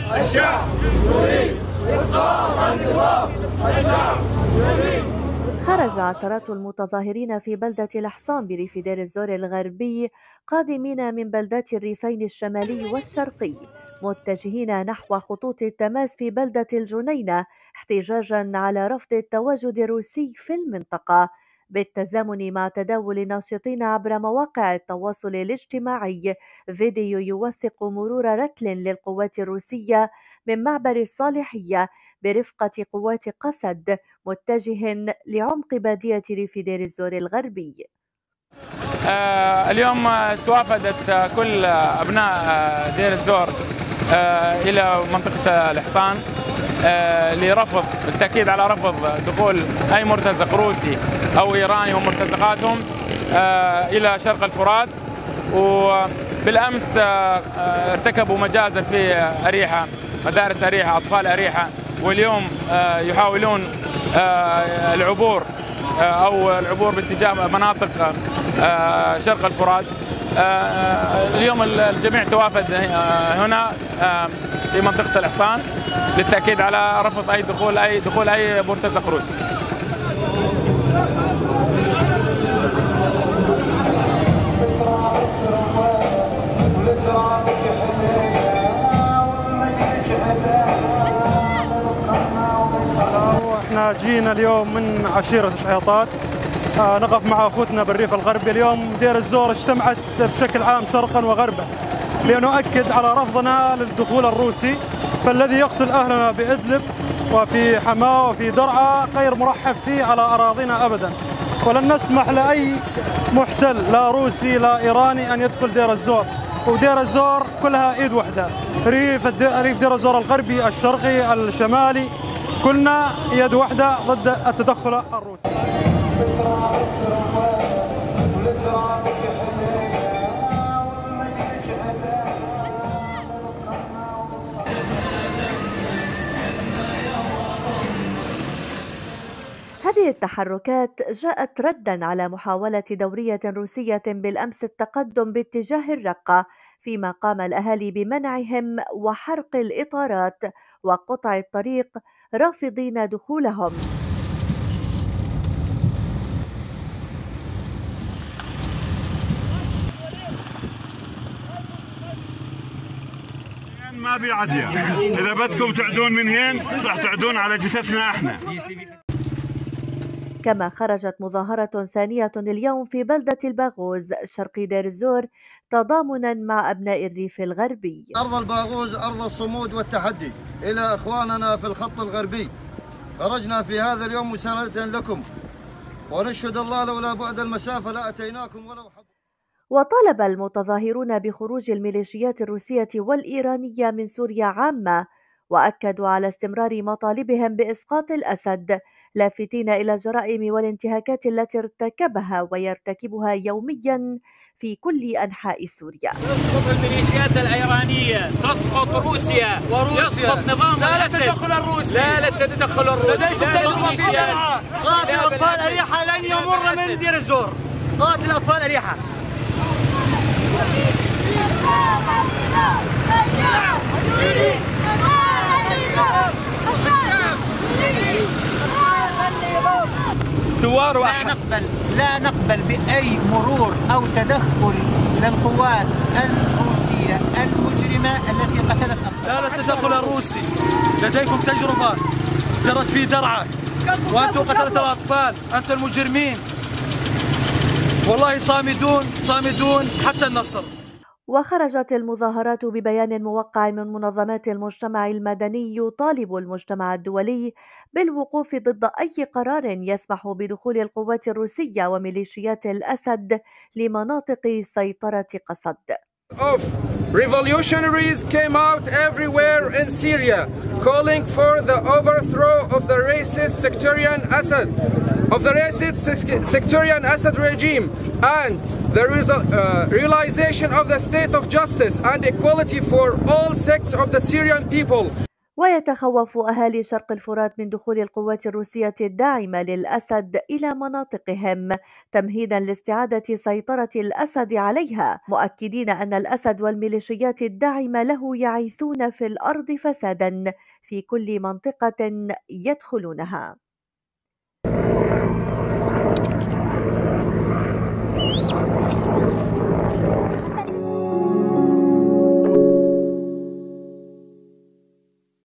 الشعب يريد إسقاط النظام. الشعب يريد. خرج عشرات المتظاهرين في بلدة الحصان بريف دير الزور الغربي قادمين من بلدات الريفين الشمالي والشرقي متجهين نحو خطوط التماس في بلدة الجنينة احتجاجا على رفض التواجد الروسي في المنطقة، بالتزامن مع تداول الناشطين عبر مواقع التواصل الاجتماعي فيديو يوثق مرور رتل للقوات الروسية من معبر الصالحية برفقة قوات قسد متجه لعمق بادية ريف دير الزور الغربي. اليوم توافدت كل أبناء دير الزور إلى منطقة الحصان لرفض بالتأكيد على رفض دخول أي مرتزق روسي أو إيراني ومرتزقاتهم إلى شرق الفرات. وبالأمس ارتكبوا مجازر في أريحة، مدارس أريحة، أطفال أريحة، واليوم يحاولون العبور أو العبور باتجاه مناطق شرق الفرات. اليوم الجميع توافد هنا في منطقة الحصان للتأكيد على رفض أي دخول أي مرتزق روسي. احنا جينا اليوم من عشيرة شحيطات نقف مع اخوتنا بالريف الغربي. اليوم دير الزور اجتمعت بشكل عام شرقا وغربا لنؤكد على رفضنا للدخول الروسي، فالذي يقتل اهلنا بإدلب وفي حماه وفي درعا غير مرحب فيه على اراضينا ابدا، ولن نسمح لاي محتل لا روسي لا ايراني ان يدخل دير الزور. ودير الزور كلها ايد واحده، ريف دير الزور الغربي الشرقي الشمالي كلنا يد واحده ضد التدخل الروسي. هذه التحركات جاءت ردًا على محاولة دورية روسية بالأمس التقدم باتجاه الرقة، فيما قام الأهالي بمنعهم وحرق الإطارات وقطع الطريق رافضين دخولهم. ما بي عزية، إذا بدكم تعدون من هين راح تعدون على جثثنا احنا. كما خرجت مظاهرة ثانية اليوم في بلدة الباغوز شرقي دير الزور تضامنا مع أبناء الريف الغربي. أرض الباغوز أرض الصمود والتحدي إلى إخواننا في الخط الغربي. خرجنا في هذا اليوم مساندة لكم ونشهد الله لولا بعد المسافة لأتيناكم ولو حب. وطالب المتظاهرون بخروج الميليشيات الروسية والإيرانية من سوريا عامة، وأكدوا على استمرار مطالبهم بإسقاط الأسد، لافتين إلى الجرائم والانتهاكات التي ارتكبها ويرتكبها يوميا في كل أنحاء سوريا. تسقط الميليشيات الإيرانية، تسقط روسيا، يسقط نظام الأسد. لا للتدخل الروسي، لا للتدخل الروسي، لا للميليشيات. قاتل أطفال أريحة لن يمر من دير الزور، قاتل أطفال أريحة. ثوار لا نقبل بأي مرور أو تدخل للقوات الروسية المجرمة التي قتلت أطفال. لا للتدخل الروسي، لديكم تجربة جرت في درعا وأنتم قتلت الأطفال، أنتم المجرمين، والله صامدون حتى النصر. وخرجت المظاهرات ببيان موقع من منظمات المجتمع المدني يطالب المجتمع الدولي بالوقوف ضد أي قرار يسمح بدخول القوات الروسية وميليشيات الأسد لمناطق سيطرة قسد. Revolutionaries came out everywhere in Syria calling for the overthrow of the racist sectarian Assad regime and the realization of the state of justice and equality for all sects of the Syrian people. ويتخوف أهالي شرق الفرات من دخول القوات الروسية الداعمة للأسد إلى مناطقهم تمهيدا لاستعادة سيطرة الأسد عليها، مؤكدين أن الأسد والميليشيات الداعمة له يعيثون في الأرض فسادا في كل منطقة يدخلونها.